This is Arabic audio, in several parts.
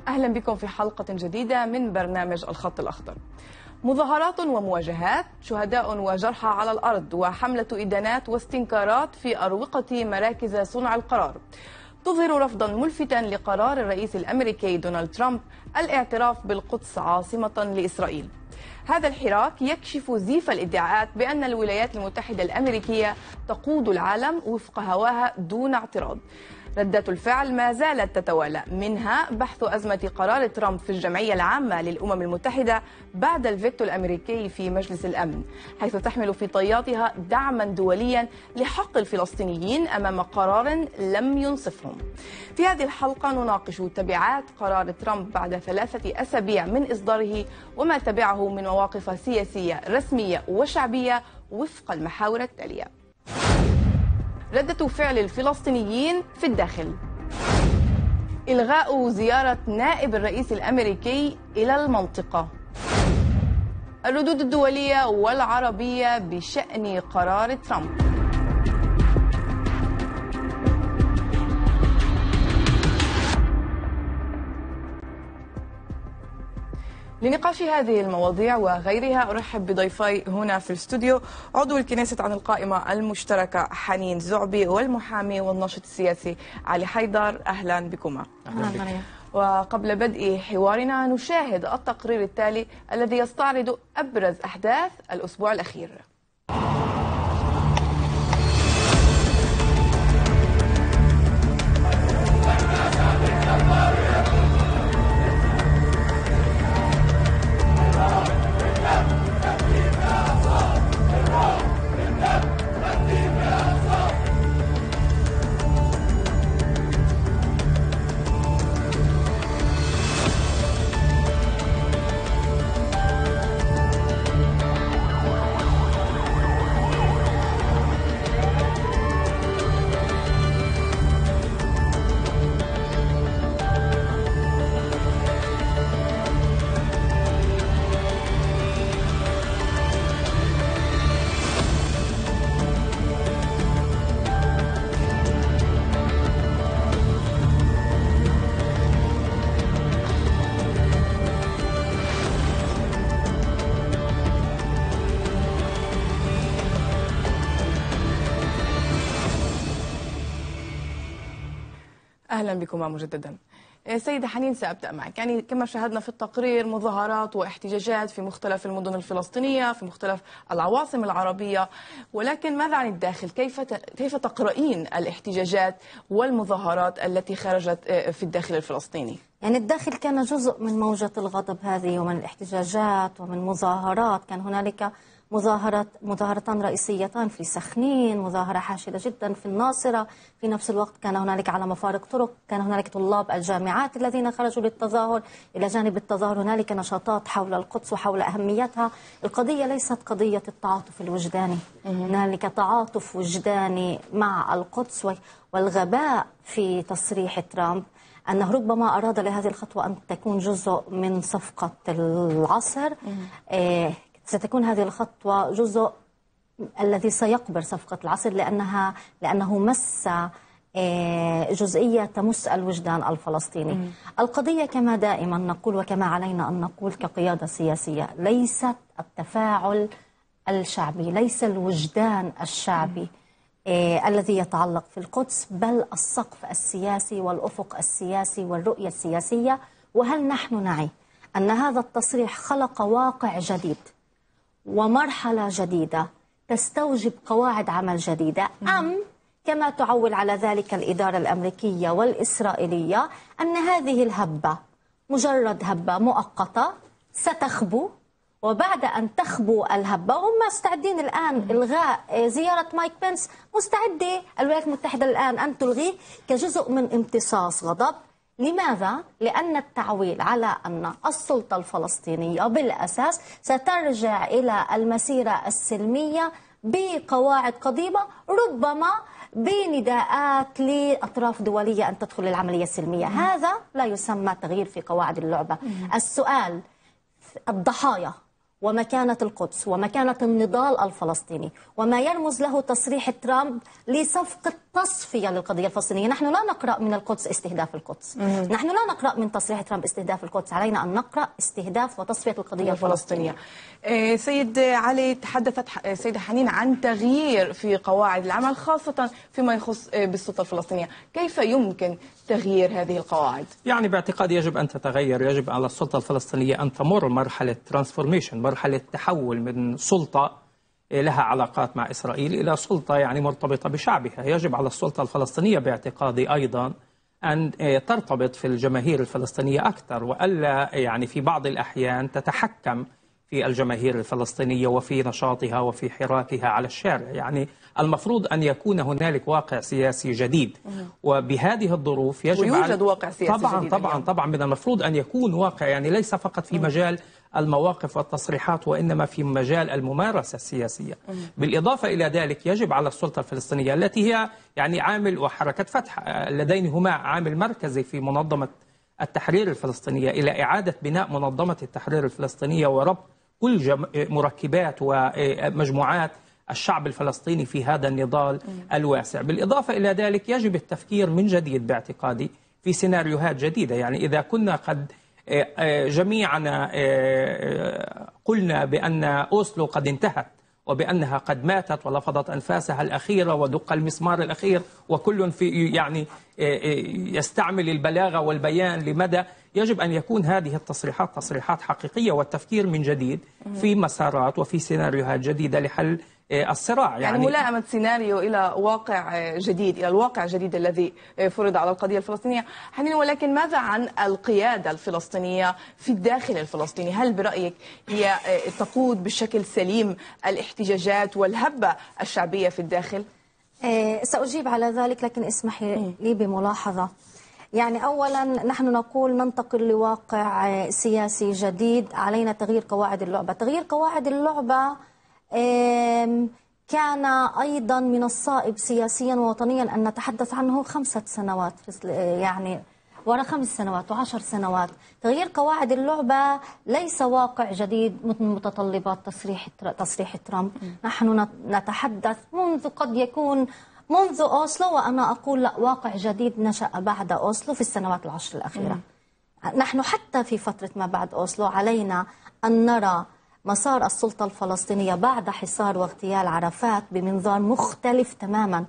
أهلا بكم في حلقة جديدة من برنامج الخط الأخضر. مظاهرات ومواجهات، شهداء وجرحى على الأرض، وحملة إدانات واستنكارات في أروقة مراكز صنع القرار تظهر رفضا ملفتا لقرار الرئيس الأمريكي دونالد ترامب الاعتراف بالقدس عاصمة لإسرائيل. هذا الحراك يكشف زيف الادعاءات بأن الولايات المتحدة الأمريكية تقود العالم وفق هواها دون اعتراض. ردات الفعل ما زالت تتوالى، منها بحث أزمة قرار ترامب في الجمعية العامة للأمم المتحدة بعد الفيتو الأمريكي في مجلس الأمن، حيث تحمل في طياتها دعما دوليا لحق الفلسطينيين أمام قرار لم ينصفهم. في هذه الحلقة نناقش تبعات قرار ترامب بعد 3 أسابيع من إصداره، وما تبعه من مواقف سياسية رسمية وشعبية وفق المحاور التالية: ردة فعل الفلسطينيين في الداخل، إلغاء زيارة نائب الرئيس الأمريكي إلى المنطقة، الردود الدولية والعربية بشأن قرار ترامب. لنقاش هذه المواضيع وغيرها أرحب بضيفي هنا في الاستوديو: عضو الكنيست عن القائمة المشتركة حنين زعبي، والمحامي والناشط السياسي علي حيدر. أهلا بكما. أهلا. وقبل بدء حوارنا نشاهد التقرير التالي الذي يستعرض أبرز أحداث الأسبوع الأخير. أهلا بكما مجددا. سيدة حنين، سأبدأ معك. يعني كما شاهدنا في التقرير مظاهرات واحتجاجات في مختلف المدن الفلسطينية، في مختلف العواصم العربية، ولكن ماذا عن الداخل؟ كيف تقرأين الاحتجاجات والمظاهرات التي خرجت في الداخل الفلسطيني؟ يعني الداخل كان جزء من موجة الغضب هذه ومن الاحتجاجات ومن مظاهرات. كان هنالك مظاهرتان رئيسيتان في سخنين، مظاهرة حاشدة جدا في الناصرة. في نفس الوقت كان هنالك على مفارق طرق، كان هنالك طلاب الجامعات الذين خرجوا للتظاهر. إلى جانب التظاهر هنالك نشاطات حول القدس وحول أهميتها. القضية ليست قضية التعاطف الوجداني، هنالك تعاطف وجداني مع القدس والغباء في تصريح ترامب أنه ربما أراد لهذه الخطوة أن تكون جزء من صفقة العصر. ستكون هذه الخطوة جزء الذي سيقبر صفقة العصر، لأنه مس جزئية تمس الوجدان الفلسطيني. القضية كما دائما نقول وكما علينا أن نقول كقيادة سياسية، ليست التفاعل الشعبي، ليس الوجدان الشعبي الذي يتعلق في القدس، بل السقف السياسي والأفق السياسي والرؤية السياسية. وهل نحن نعي أن هذا التصريح خلق واقع جديد ومرحلة جديدة تستوجب قواعد عمل جديدة، أم كما تعول على ذلك الإدارة الأمريكية والإسرائيلية أن هذه الهبة مجرد هبة مؤقتة ستخبو، وبعد أن تخبو الهبة هم مستعدين الآن إلغاء زيارة مايك بنس، مستعدة الولايات المتحدة الآن أن تلغيه كجزء من امتصاص غضب. لماذا؟ لأن التعويل على أن السلطة الفلسطينية بالأساس سترجع إلى المسيرة السلمية بقواعد قديمة، ربما بنداءات لأطراف دولية أن تدخل العملية السلمية. هذا لا يسمى تغيير في قواعد اللعبة. السؤال: الضحايا ومكانة القدس ومكانة النضال الفلسطيني وما يرمز له تصريح ترامب لصفقة تصفية للقضية الفلسطينية. نحن لا نقرأ من القدس استهداف القدس، نحن لا نقرأ من تصريح ترامب استهداف القدس، علينا أن نقرأ استهداف وتصفية القضية الفلسطينية. سيد علي، تحدثت سيدة حنين عن تغيير في قواعد العمل خاصة فيما يخص بالسلطة الفلسطينية، كيف يمكن تغيير هذه القواعد؟ يعني باعتقادي يجب أن تتغير، يجب على السلطة الفلسطينية أن تمر مرحلة ترانسفورميشن، مرحلة تحول من سلطة لها علاقات مع إسرائيل إلى سلطة يعني مرتبطة بشعبها. يجب على السلطة الفلسطينية باعتقادي أيضا أن ترتبط في الجماهير الفلسطينية أكثر، وألا يعني في بعض الأحيان تتحكم في الجماهير الفلسطينية وفي نشاطها وفي حراكها على الشارع. يعني المفروض أن يكون هنالك واقع سياسي جديد، وبهذه الظروف يجب ويوجد واقع سياسي جديد طبعا من المفروض أن يكون واقع، يعني ليس فقط في مجال المواقف والتصريحات وإنما في مجال الممارسة السياسية. بالإضافة إلى ذلك يجب على السلطة الفلسطينية التي هي يعني عامل، وحركة فتح اللذين هما عامل مركزي في منظمة التحرير الفلسطينية، إلى إعادة بناء منظمة التحرير الفلسطينية وربط كل مركبات ومجموعات الشعب الفلسطيني في هذا النضال الواسع. بالإضافة إلى ذلك يجب التفكير من جديد باعتقادي في سيناريوهات جديدة. يعني إذا كنا قد جميعنا قلنا بأن أوسلو قد انتهت وبأنها قد ماتت ولفظت أنفاسها الأخيرة ودق المسمار الأخير وكل في يعني يستعمل البلاغة والبيان لمدى، يجب أن يكون هذه التصريحات تصريحات حقيقية والتفكير من جديد في مسارات وفي سيناريوهات جديدة لحل الصراع. يعني ملائمة سيناريو إلى واقع جديد، إلى الواقع الجديد الذي فرض على القضية الفلسطينية. حنين، ولكن ماذا عن القيادة الفلسطينية في الداخل الفلسطيني؟ هل برأيك هي تقود بشكل سليم الاحتجاجات والهبة الشعبية في الداخل؟ سأجيب على ذلك، لكن اسمحي لي بملاحظة. يعني أولا نحن نقول ننتقل لواقع سياسي جديد، علينا تغيير قواعد اللعبة. تغيير قواعد اللعبة كان أيضا من الصائب سياسيا ووطنيا أن نتحدث عنه 5 سنوات، يعني وراء 5 سنوات و10 سنوات. تغيير قواعد اللعبة ليس واقع جديد من متطلبات تصريح ترامب. نحن نتحدث منذ قد يكون منذ أوسلو، وأنا أقول لا، واقع جديد نشأ بعد أوسلو في السنوات ال10 الأخيرة. نحن حتى في فترة ما بعد أوسلو علينا أن نرى مسار السلطة الفلسطينية بعد حصار واغتيال عرفات بمنظار مختلف تماما.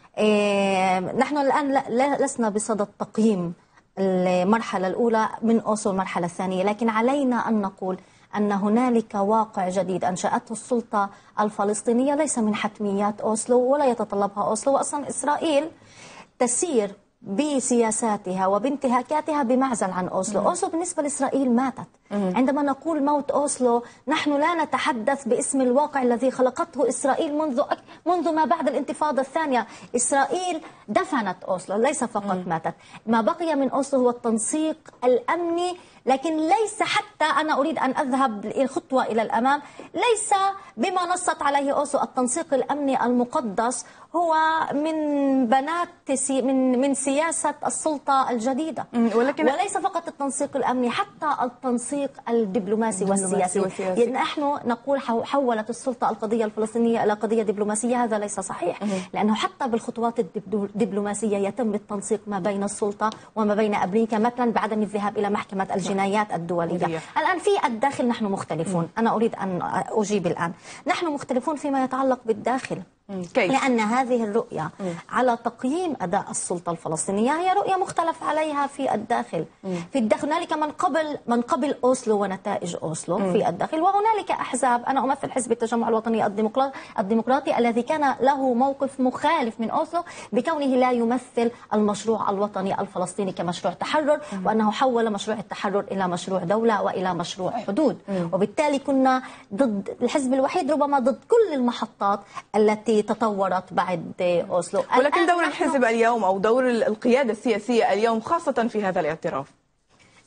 نحن الآن لسنا بصدد تقييم المرحلة الأولى من أوسلو المرحلة الثانية، لكن علينا أن نقول أن هنالك واقع جديد أنشأته السلطة الفلسطينية ليس من حتميات أوسلو ولا يتطلبها أوسلو. وأصلا إسرائيل تسير بسياساتها وبانتهاكاتها بمعزل عن أوسلو. أوسلو بالنسبة لإسرائيل ماتت. عندما نقول موت أوسلو نحن لا نتحدث باسم الواقع الذي خلقته إسرائيل منذ ما بعد الانتفاضة الثانية. إسرائيل دفنت أوسلو، ليس فقط ماتت. ما بقي من أوسلو هو التنسيق الأمني، لكن ليس، حتى أنا أريد أن أذهب خطوة إلى الأمام، ليس بما نصت عليه أوسلو. التنسيق الأمني المقدس هو من بنات من سياسة السلطة الجديدة، وليس فقط التنسيق الأمني، حتى التنسيق الدبلوماسي والسياسي. نحن نقول حولت السلطة القضية الفلسطينية إلى قضية دبلوماسية، هذا ليس صحيح، لأنه حتى بالخطوات الدبلوماسية يتم التنسيق ما بين السلطة وما بين أمريكا، مثلا بعدم الذهاب إلى محكمة الجنايات الدولية. الآن في الداخل نحن مختلفون. أنا أريد أن أجيب الآن. نحن مختلفون فيما يتعلق بالداخل. كيف؟ لأن هذه الرؤية على تقييم أداء السلطة الفلسطينية هي رؤية مختلف عليها في الداخل. في الداخل هنالك من قبل أوسلو ونتائج أوسلو في الداخل، وهنالك أحزاب. أنا أمثل حزب التجمع الوطني الديمقراطي الذي كان له موقف مخالف من أوسلو بكونه لا يمثل المشروع الوطني الفلسطيني كمشروع تحرر، وأنه حول مشروع التحرر إلى مشروع دولة وإلى مشروع حدود. وبالتالي كنا ضد، الحزب الوحيد ربما ضد كل المحطات التي تطورت بعد أوسلو. ولكن دور الحزب اليوم أو دور القيادة السياسية اليوم خاصة في هذا الاعتراف،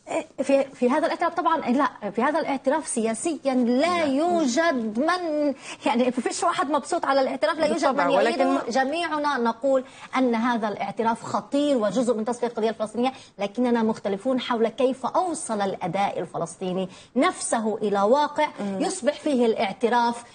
في هذا الاعتراف طبعا لا، في هذا الاعتراف سياسيا لا يوجد من يعني فيش واحد مبسوط على الاعتراف، لا يوجد من يعيده. جميعنا نقول أن هذا الاعتراف خطير وجزء من تصفية القضية الفلسطينية، لكننا مختلفون حول كيف أوصل الأداء الفلسطيني نفسه إلى واقع يصبح فيه الاعتراف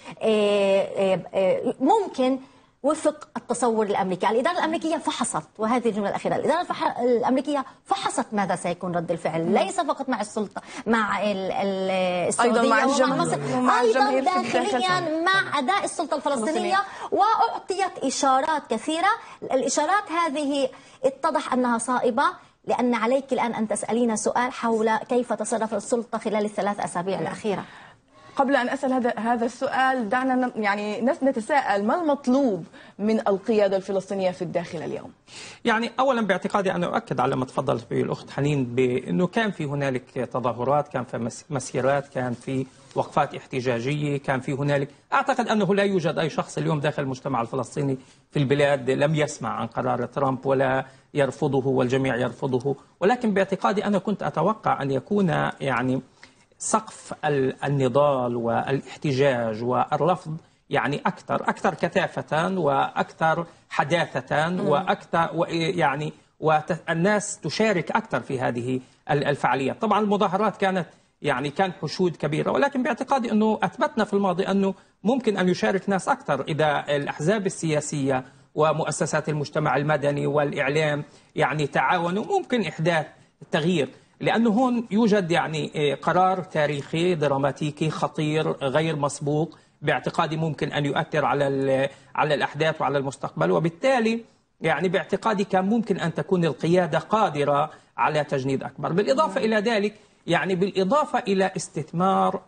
ممكن وفق التصور الأمريكي. الإدارة الأمريكية فحصت، وهذه الجملة الأخيرة، الإدارة الأمريكية فحصت ماذا سيكون رد الفعل، ليس فقط مع السلطة، مع السعودية أيضا ومع مصر، أيضا داخليا مع أداء السلطة الفلسطينية، وأعطيت إشارات كثيرة. الإشارات هذه اتضح أنها صائبة، لأن عليك الآن أن تسألين سؤال حول كيف تصرف السلطة خلال الثلاث أسابيع الأخيرة. قبل أن أسأل هذا السؤال، دعنا يعني نتساءل ما المطلوب من القيادة الفلسطينية في الداخل اليوم؟ يعني أولا باعتقادي أنا أؤكد على ما تفضلت به الأخت حنين بأنه كان في هنالك تظاهرات، كان في مسيرات، كان في وقفات احتجاجية، كان في هنالك، أعتقد أنه لا يوجد أي شخص اليوم داخل المجتمع الفلسطيني في البلاد لم يسمع عن قرار ترامب ولا يرفضه والجميع يرفضه، ولكن باعتقادي أنا كنت أتوقع أن يكون يعني سقف النضال والاحتجاج والرفض يعني أكثر كثافة وأكثر حداثة وأكثر يعني والناس تشارك أكثر في هذه الفعاليات. طبعا المظاهرات كانت يعني كان حشود كبيرة، ولكن باعتقادي أنه أثبتنا في الماضي أنه ممكن أن يشارك ناس أكثر إذا الأحزاب السياسية ومؤسسات المجتمع المدني والإعلام يعني تعاونوا، ممكن إحداث التغيير. لأنه هون يوجد يعني قرار تاريخي دراماتيكي خطير غير مسبوق، باعتقادي ممكن أن يؤثر على الأحداث وعلى المستقبل، وبالتالي يعني باعتقادي كان ممكن أن تكون القيادة قادرة على تجنيد أكبر. بالإضافة إلى ذلك يعني بالإضافة إلى استثمار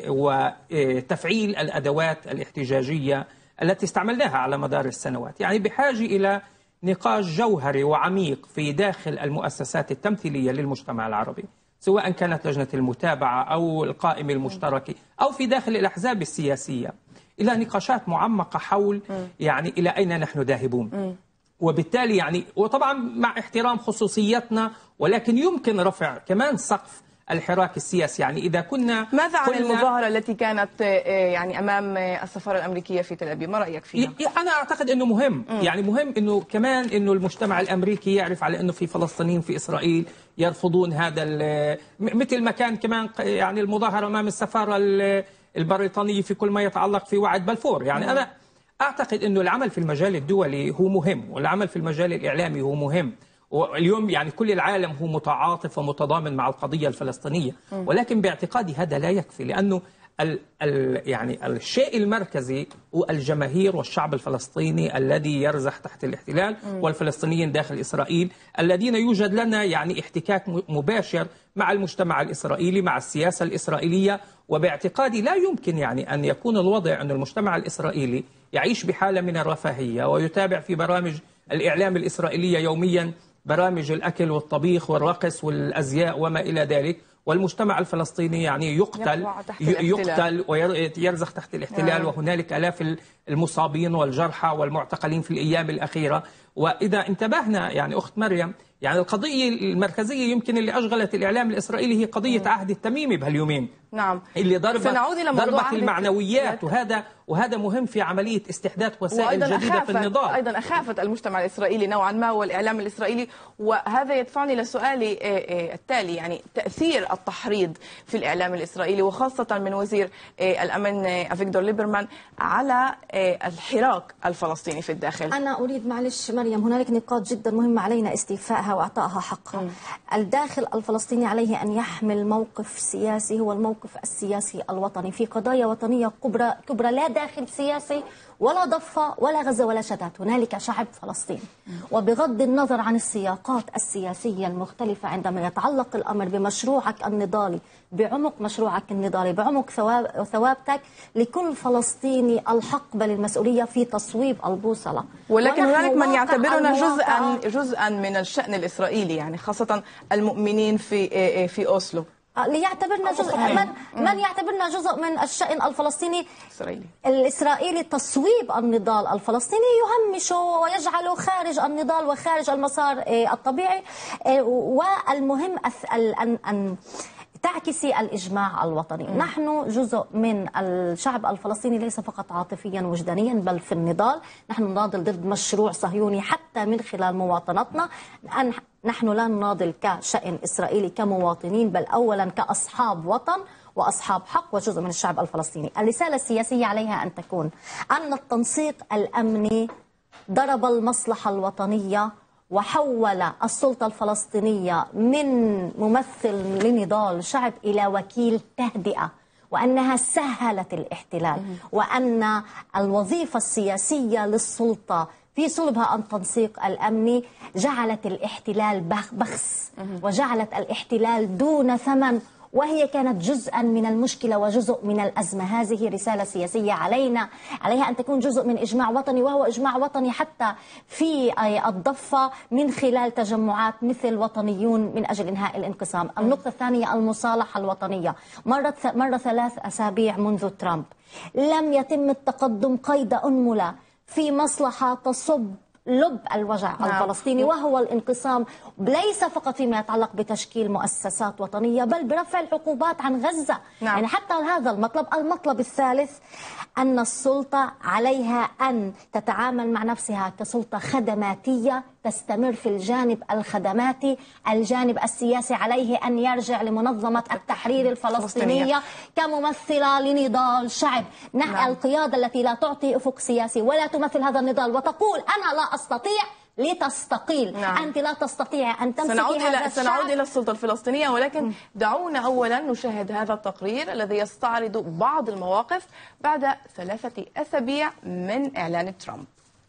وتفعيل الأدوات الاحتجاجية التي استعملناها على مدار السنوات، يعني بحاجة إلى نقاش جوهري وعميق في داخل المؤسسات التمثيلية للمجتمع العربي، سواء كانت لجنة المتابعة أو القائمة المشتركة أو في داخل الأحزاب السياسية، إلى نقاشات معمقة حول يعني إلى أين نحن ذاهبون. وبالتالي يعني وطبعا مع احترام خصوصيتنا، ولكن يمكن رفع كمان سقف الحراك السياسي. يعني إذا كنا ماذا عن المظاهرة التي كانت يعني أمام السفارة الأمريكية في تل أبيب، ما رأيك فيها؟ أنا أعتقد أنه مهم، يعني مهم أنه كمان أنه المجتمع الأمريكي يعرف على أنه في فلسطينيين في إسرائيل يرفضون هذا، مثل ما كان كمان يعني المظاهرة أمام السفارة البريطانية في كل ما يتعلق في وعد بلفور. يعني أنا أعتقد أنه العمل في المجال الدولي هو مهم، والعمل في المجال الإعلامي هو مهم، واليوم يعني كل العالم هو متعاطف ومتضامن مع القضية الفلسطينية، ولكن باعتقادي هذا لا يكفي، لأنه يعني الشيء المركزي هو الجماهير والشعب الفلسطيني الذي يرزح تحت الاحتلال، والفلسطينيين داخل إسرائيل الذين يوجد لنا يعني احتكاك مباشر مع المجتمع الإسرائيلي، مع السياسة الإسرائيلية. وباعتقادي لا يمكن يعني أن يكون الوضع أن المجتمع الإسرائيلي يعيش بحالة من الرفاهية ويتابع في برامج الإعلام الإسرائيلية يوميا برامج الأكل والطبيخ والرقص والأزياء وما إلى ذلك، والمجتمع الفلسطيني يعني يقتل ويرزخ تحت الاحتلال، وهنالك آلاف المصابين والجرحى والمعتقلين في الأيام الأخيرة. وإذا انتبهنا يعني أخت مريم، يعني القضية المركزية يمكن اللي أشغلت الإعلام الإسرائيلي هي قضية عهد التميمي بهاليومين، نعم، اللي ضربت المعنويات، وهذا مهم في عملية استحداث وسائل جديدة في النضال. أيضا أخافت المجتمع الإسرائيلي نوعا ما والإعلام الإسرائيلي، وهذا يدفعني لسؤالي التالي، يعني تأثير التحريض في الإعلام الإسرائيلي وخاصة من وزير الأمن أفيغدور ليبرمان على الحراك الفلسطيني في الداخل. أنا أريد معلش مريم، هنالك نقاط جدا مهمة علينا استيفائها وإعطائها حقها. الداخل الفلسطيني عليه أن يحمل موقف سياسي، هو الموقف السياسي الوطني في قضايا وطنية كبرى، لا داخل سياسي ولا ضفة ولا غزة ولا شتات. هنالك شعب فلسطين، وبغض النظر عن السياقات السياسية المختلفة، عندما يتعلق الأمر بمشروعك النضالي، بعمق مشروعك النضالي، بعمق ثوابتك، لكل فلسطيني الحق بل المسؤولية في تصويب البوصلة. ولكن هنالك من يعتبرنا جزءا من الشأن الإسرائيلي، يعني خاصة المؤمنين في أوسلو. ليعتبرنا جزء من يعتبرنا جزء من الشأن الفلسطيني الإسرائيلي. تصويب النضال الفلسطيني يهمشه ويجعله خارج النضال وخارج المسار الطبيعي. والمهم أن تعكسي الإجماع الوطني. نحن جزء من الشعب الفلسطيني ليس فقط عاطفيا وجدانيا بل في النضال. نحن نناضل ضد مشروع صهيوني حتى من خلال مواطنتنا. نحن لا نناضل كشأن إسرائيلي كمواطنين بل أولا كأصحاب وطن وأصحاب حق وجزء من الشعب الفلسطيني. الرسالة السياسية عليها أن تكون أن التنسيق الأمني ضرب المصلحة الوطنية وحول السلطة الفلسطينية من ممثل لنضال شعب إلى وكيل تهدئة، وأنها سهلت الاحتلال، وأن الوظيفة السياسية للسلطة في صلبها التنسيق الأمني جعلت الاحتلال بخس وجعلت الاحتلال دون ثمن، وهي كانت جزءا من المشكلة وجزء من الأزمة. هذه رسالة سياسية عليها أن تكون جزء من إجماع وطني، وهو إجماع وطني حتى في الضفة من خلال تجمعات مثل وطنيون من أجل إنهاء الانقسام. النقطة الثانية المصالحة الوطنية. مر 3 أسابيع منذ ترامب لم يتم التقدم قيد أنملة في مصلحة تصب لب الوجع الفلسطيني وهو الانقسام، ليس فقط فيما يتعلق بتشكيل مؤسسات وطنية بل برفع العقوبات عن غزة. يعني حتى هذا المطلب الثالث أن السلطة عليها أن تتعامل مع نفسها كسلطة خدماتية تستمر في الجانب الخدماتي. الجانب السياسي عليه أن يرجع لمنظمة التحرير الفلسطينية كممثلة لنضال شعب. القيادة التي لا تعطي أفق سياسي ولا تمثل هذا النضال وتقول أنا لا أستطيع لتستقيل. أنت لا تستطيع أن تمسكي هذا الشعب. سنعود إلى السلطة الفلسطينية، ولكن دعونا أولا نشاهد هذا التقرير الذي يستعرض بعض المواقف بعد 3 أسابيع من إعلان ترامب.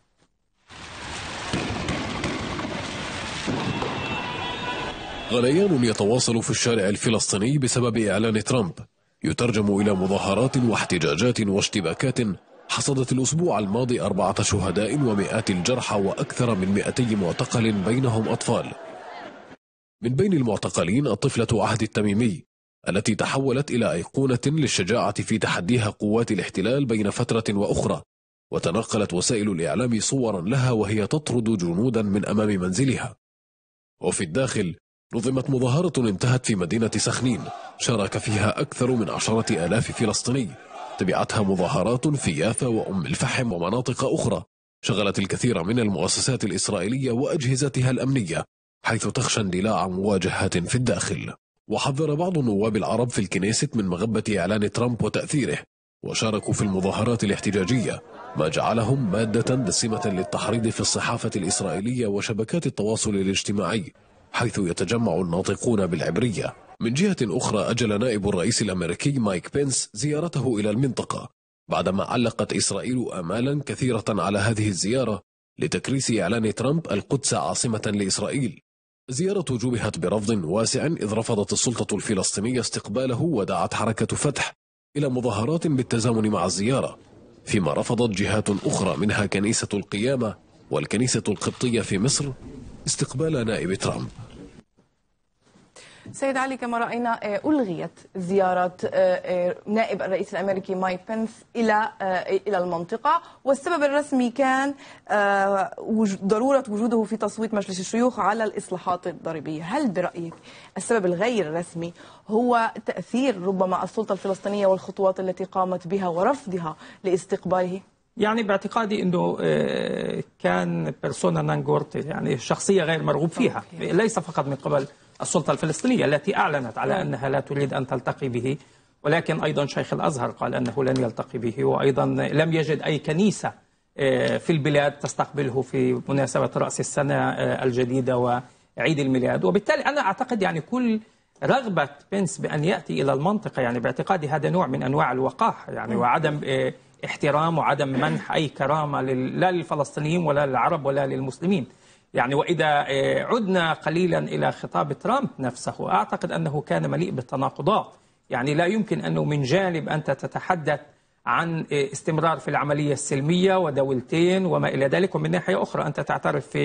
غليان يتواصل في الشارع الفلسطيني بسبب إعلان ترامب يترجم إلى مظاهرات واحتجاجات واشتباكات حصدت الأسبوع الماضي 4 شهداء ومئات الجرحى وأكثر من 200 معتقل بينهم أطفال. من بين المعتقلين الطفلة عهد التميمي التي تحولت إلى أيقونة للشجاعة في تحديها قوات الاحتلال بين فترة وأخرى، وتنقلت وسائل الإعلام صورا لها وهي تطرد جنودا من أمام منزلها. وفي الداخل نظمت مظاهرة انتهت في مدينة سخنين شارك فيها أكثر من 10,000 فلسطيني. تبعتها مظاهرات في يافا وأم الفحم ومناطق أخرى شغلت الكثير من المؤسسات الإسرائيلية وأجهزتها الأمنية، حيث تخشى اندلاع مواجهات في الداخل. وحذر بعض النواب العرب في الكنيست من مغبة إعلان ترامب وتأثيره، وشاركوا في المظاهرات الاحتجاجية، ما جعلهم مادة دسمة للتحريض في الصحافة الإسرائيلية وشبكات التواصل الاجتماعي، حيث يتجمع الناطقون بالعبرية. من جهة أخرى أجل نائب الرئيس الأمريكي مايك بينس زيارته إلى المنطقة، بعدما علقت إسرائيل آمالا كثيرة على هذه الزيارة لتكريس إعلان ترامب القدس عاصمة لإسرائيل. زيارة جوبهت برفض واسع إذ رفضت السلطة الفلسطينية استقباله ودعت حركة فتح إلى مظاهرات بالتزامن مع الزيارة، فيما رفضت جهات أخرى منها كنيسة القيامة والكنيسة القبطية في مصر استقبال نائب ترامب. سيد علي، كما رأينا ألغيت زيارة نائب الرئيس الأمريكي مايك بنس إلى المنطقة، والسبب الرسمي كان ضرورة وجوده في تصويت مجلس الشيوخ على الإصلاحات الضريبية. هل برأيك السبب الغير رسمي هو تأثير ربما السلطة الفلسطينية والخطوات التي قامت بها ورفضها لاستقباله؟ يعني باعتقادي أنه كان بيرسونا نون جراتا، يعني شخصية غير مرغوب فيها، ليس فقط من قبل السلطة الفلسطينية التي أعلنت على أنها لا تريد أن تلتقي به، ولكن أيضا شيخ الأزهر قال أنه لن يلتقي به، وأيضا لم يجد أي كنيسة في البلاد تستقبله في مناسبة رأس السنة الجديدة وعيد الميلاد. وبالتالي أنا أعتقد يعني كل رغبة بنس بأن يأتي إلى المنطقة، يعني باعتقادي هذا نوع من أنواع الوقاحة، يعني وعدم احترام وعدم منح أي كرامة لا للفلسطينيين ولا للعرب ولا للمسلمين. يعني وإذا عدنا قليلا إلى خطاب ترامب نفسه، أعتقد أنه كان مليء بالتناقضات. يعني لا يمكن أنه من جانب أنت تتحدث عن استمرار في العملية السلمية ودولتين وما إلى ذلك، ومن ناحية أخرى أنت تعترف في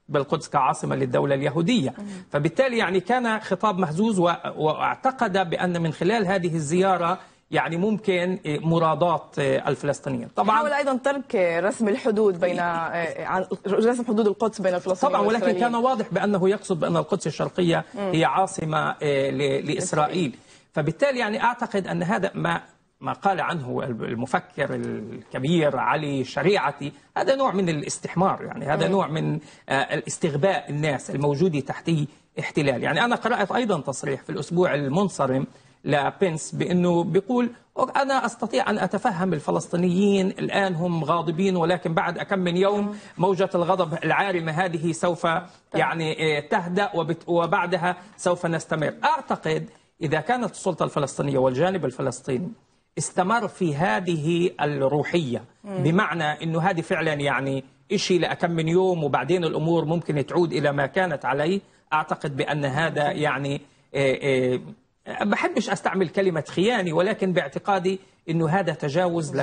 بالقدس كعاصمة للدولة اليهودية. فبالتالي يعني كان خطاب مهزوز، واعتقد بأن من خلال هذه الزيارة يعني ممكن مرادات الفلسطينيين. طبعا حاول ايضا ترك رسم الحدود بين رسم حدود القدس بين الفلسطينيين طبعا، ولكن كان واضح بانه يقصد بان القدس الشرقيه هي عاصمه لاسرائيل. فبالتالي يعني اعتقد ان هذا ما قال عنه المفكر الكبير علي شريعتي، هذا نوع من الاستحمار، يعني هذا نوع من الاستغباء الناس الموجود تحته احتلال. يعني انا قرات ايضا تصريح في الاسبوع المنصرم لبنس بأنه بيقول أنا أستطيع أن أتفهم الفلسطينيين الآن هم غاضبين، ولكن بعد كم من يوم موجة الغضب العارمة هذه سوف يعني تهدأ، وبعدها سوف نستمر. أعتقد إذا كانت السلطة الفلسطينية والجانب الفلسطيني استمر في هذه الروحية، بمعنى أنه هذه فعلا يعني إشي لأكم من يوم وبعدين الأمور ممكن تعود إلى ما كانت عليه، أعتقد بأن هذا يعني بحبش أستعمل كلمة خياني، ولكن باعتقادي أنه هذا تجاوز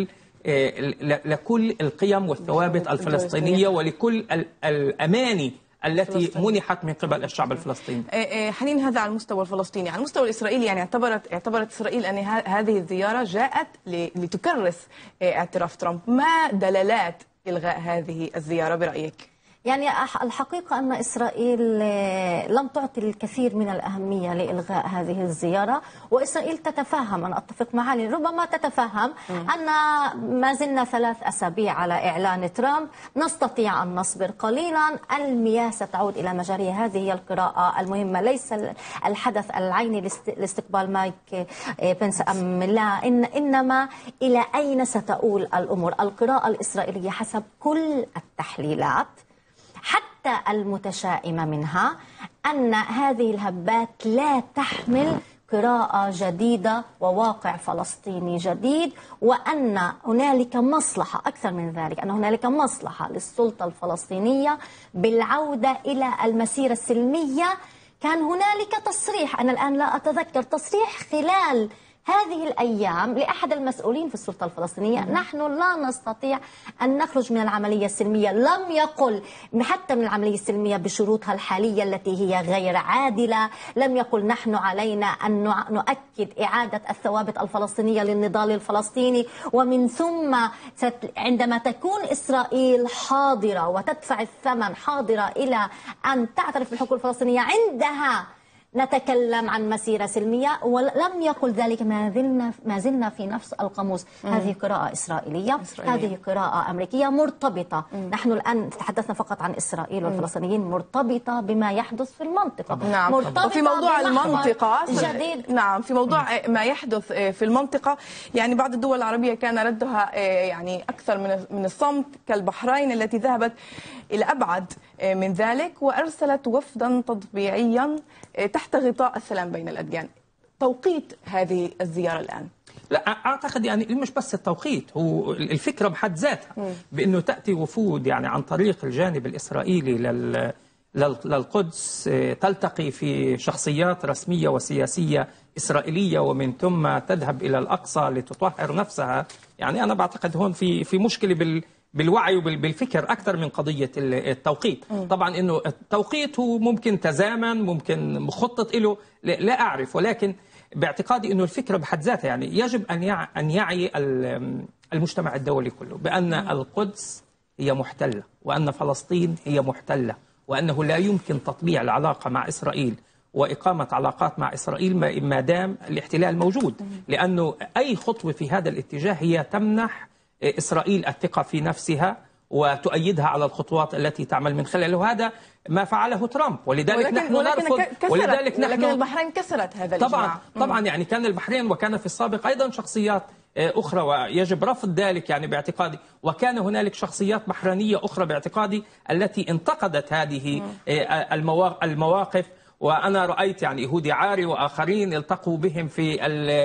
لكل القيم والثوابت الفلسطينية ولكل الأماني التي منحت من قبل الشعب الفلسطيني. حنين، هذا على المستوى الفلسطيني. على المستوى الإسرائيلي يعني اعتبرت إسرائيل أن هذه الزيارة جاءت لتكرس اعتراف ترامب. ما دلالات إلغاء هذه الزيارة برأيك؟ يعني الحقيقة أن إسرائيل لم تعطي الكثير من الأهمية لإلغاء هذه الزيارة، وإسرائيل تتفهم، أنا أتفق مع علي، ربما تتفهم أن ما زلنا 3 أسابيع على إعلان ترامب، نستطيع أن نصبر قليلا، المياه ستعود إلى مجاريها. هذه هي القراءة المهمة، ليس الحدث العيني لاستقبال مايك بنس أم لا، إنما إلى أين ستؤول الأمور. القراءة الإسرائيلية حسب كل التحليلات حتى المتشائمة منها أن هذه الهبات لا تحمل قراءة جديدة وواقع فلسطيني جديد، وأن هنالك مصلحة أكثر من ذلك، أن هنالك مصلحة للسلطة الفلسطينية بالعودة إلى المسيرة السلمية. كان هنالك تصريح، أنا الآن لا أتذكر، تصريح خلال هذه الأيام لأحد المسؤولين في السلطة الفلسطينية: نحن لا نستطيع أن نخرج من العملية السلمية. لم يقل حتى من العملية السلمية بشروطها الحالية التي هي غير عادلة، لم يقل نحن علينا أن نؤكد إعادة الثوابت الفلسطينية للنضال الفلسطيني، ومن ثم عندما تكون إسرائيل حاضرة وتدفع الثمن، حاضرة إلى أن تعترف بالحقوق الفلسطينية، عندها نتكلم عن مسيرة سلمية. ولم يقل ذلك، ما زلنا في نفس القاموس. هذه قراءة إسرائيلية، هذه قراءة أمريكية مرتبطة. نحن الآن تحدثنا فقط عن إسرائيل والفلسطينيين، مرتبطة بما يحدث في المنطقة. نعم. وفي موضوع المنطقة جديد. نعم، في موضوع ما يحدث في المنطقة، يعني بعض الدول العربية كان ردها يعني أكثر من الصمت، كالبحرين التي ذهبت إلى أبعد من ذلك وأرسلت وفدا تطبيعيا تحت غطاء السلام بين الأديان. توقيت هذه الزيارة الآن؟ لا، أعتقد يعني مش بس التوقيت، هو الفكرة بحد ذاتها بأنه تأتي وفود يعني عن طريق الجانب الإسرائيلي للقدس، تلتقي في شخصيات رسمية وسياسية إسرائيلية، ومن ثم تذهب إلى الأقصى لتطهر نفسها. يعني أنا بعتقد هون في مشكلة بالوعي وبالفكر أكثر من قضية التوقيت. طبعا إنه التوقيت هو ممكن تزامن، ممكن مخطط له، لا أعرف، ولكن باعتقادي إنه الفكرة بحد ذاتها يعني يجب أن يعي المجتمع الدولي كله بأن القدس هي محتلة، وأن فلسطين هي محتلة، وأنه لا يمكن تطبيع العلاقة مع إسرائيل وإقامة علاقات مع إسرائيل ما دام الاحتلال موجود، لأنه أي خطوة في هذا الاتجاه هي تمنح إسرائيل الثقة في نفسها وتؤيدها على الخطوات التي تعمل من خلاله. وهذا ما فعله ترامب، ولذلك نحن نرفض. ولكن البحرين كسرت هذا الإجماع. طبعا يعني كان البحرين وكان في السابق أيضا شخصيات أخرى، ويجب رفض ذلك يعني باعتقادي. وكان هنالك شخصيات بحرينية أخرى باعتقادي التي انتقدت هذه المواقف، وأنا رأيت يعني يهودي عاري وآخرين التقوا بهم في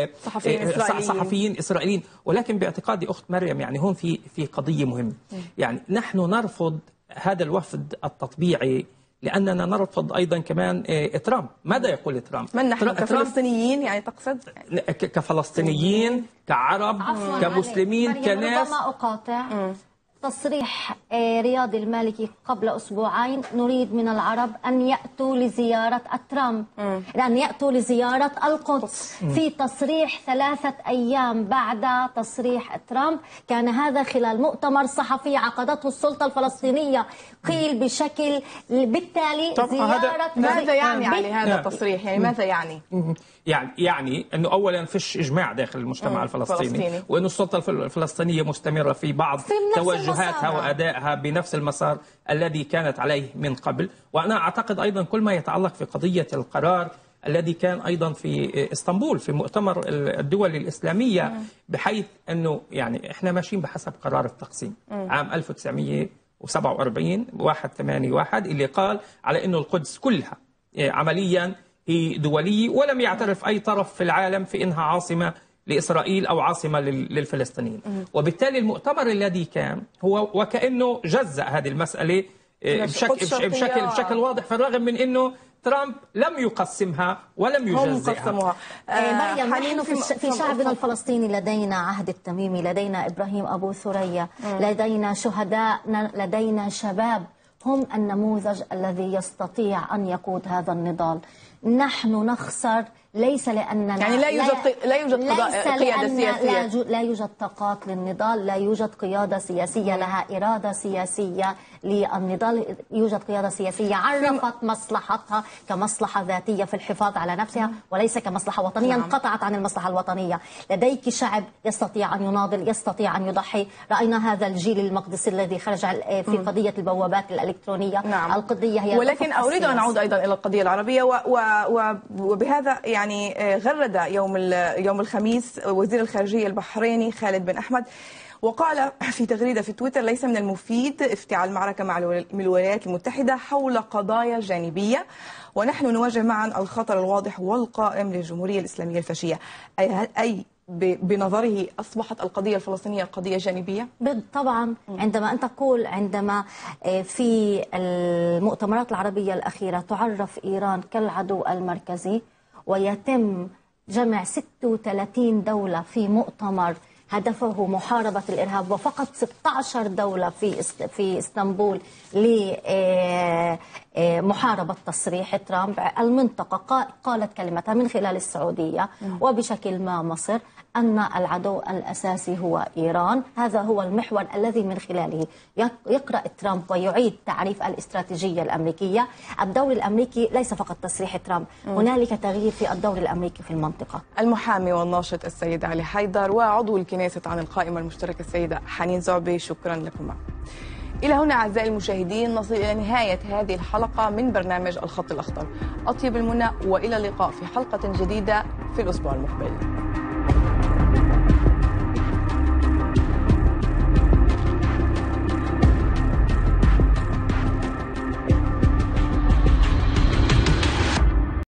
صحفيين إسرائيليين. ولكن باعتقادي أخت مريم يعني هون في قضية مهمة، يعني نحن نرفض هذا الوفد التطبيعي لأننا نرفض أيضا كمان ترامب. ماذا يقول ترامب؟ من نحن كفلسطينيين يعني تقصد؟ كفلسطينيين، كعرب، كمسلمين، كناس. ربما أقاطع، تصريح رياض المالكي قبل أسبوعين: نريد من العرب أن يأتوا لزيارة ترامب، أن يأتوا لزيارة القدس. في تصريح 3 أيام بعد تصريح ترامب، كان هذا خلال مؤتمر صحفي عقدته السلطة الفلسطينية، قيل بشكل بالتالي زيارة. ماذا يعني على هذا التصريح؟ يعني ماذا يعني؟ يعني أنه أولا فيش إجماع داخل المجتمع الفلسطيني، وأن السلطة الفلسطينية مستمرة في بعض توجهاتها وأدائها بنفس المسار الذي كانت عليه من قبل. وأنا أعتقد أيضا كل ما يتعلق في قضية القرار الذي كان أيضا في إسطنبول في مؤتمر الدول الإسلامية، بحيث أنه يعني إحنا ماشيين بحسب قرار التقسيم عام 1947 181 اللي قال على أنه القدس كلها عمليا هي دولية، ولم يعترف أي طرف في العالم في إنها عاصمة لإسرائيل أو عاصمة للفلسطينيين. وبالتالي المؤتمر الذي كان هو وكأنه جزأ هذه المسألة بشكل واضح، في الرغم من أنه ترامب لم يقسمها ولم يجزئها. مريم، نحن في شعبنا الفلسطيني لدينا عهد التميمي، لدينا إبراهيم أبو ثريا، لدينا شهداء، لدينا شباب هم النموذج الذي يستطيع أن يقود هذا النضال. نحن نخسر ليس لأننا يعني لا يوجد قيادة سياسية، لا يوجد طاقات للنضال، لا يوجد قيادة سياسية لها إرادة سياسية للنضال. يوجد قيادة سياسية عرفت مصلحتها كمصلحة ذاتية في الحفاظ على نفسها وليس كمصلحة وطنية. انقطعت عن المصلحة الوطنية. لديك شعب يستطيع أن يناضل، يستطيع أن يضحي. رأينا هذا الجيل المقدسي الذي خرج في قضية البوابات الإلكترونية. القضية هي، ولكن أريد أن أعود أيضا إلى القضية العربية، وبهذا يعني غرد يوم الخميس وزير الخارجية البحريني خالد بن أحمد، وقال في تغريدة في تويتر: ليس من المفيد افتعال معركة مع الولايات المتحدة حول قضايا جانبية، ونحن نواجه معا الخطر الواضح والقائم للجمهورية الإسلامية الفاشية. أي بنظره أصبحت القضية الفلسطينية قضية جانبية؟ طبعا. عندما في المؤتمرات العربية الأخيرة تعرف إيران كالعدو المركزي، ويتم جمع 36 دولة في مؤتمر هدفه محاربة الإرهاب، وفقط 16 دولة في اسطنبول لمحاربة تصريح ترامب. المنطقة قالت كلمتها من خلال السعودية وبشكل ما مصر أن العدو الأساسي هو إيران. هذا هو المحور الذي من خلاله يقرأ ترامب ويعيد تعريف الاستراتيجية الأمريكية. الدور الأمريكي ليس فقط تصريح ترامب، هنالك تغيير في الدور الأمريكي في المنطقة. المحامي والناشط السيد علي حيدر وعضو الكنيسة عن القائمة المشتركة السيدة حنين زعبي، شكرا لكم. إلى هنا أعزائي المشاهدين نصل إلى نهاية هذه الحلقة من برنامج الخط الأخضر. أطيب المنى وإلى اللقاء في حلقة جديدة في الأسبوع المقبل.